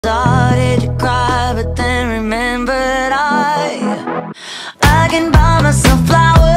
Started to cry, but then remembered I can buy myself flowers.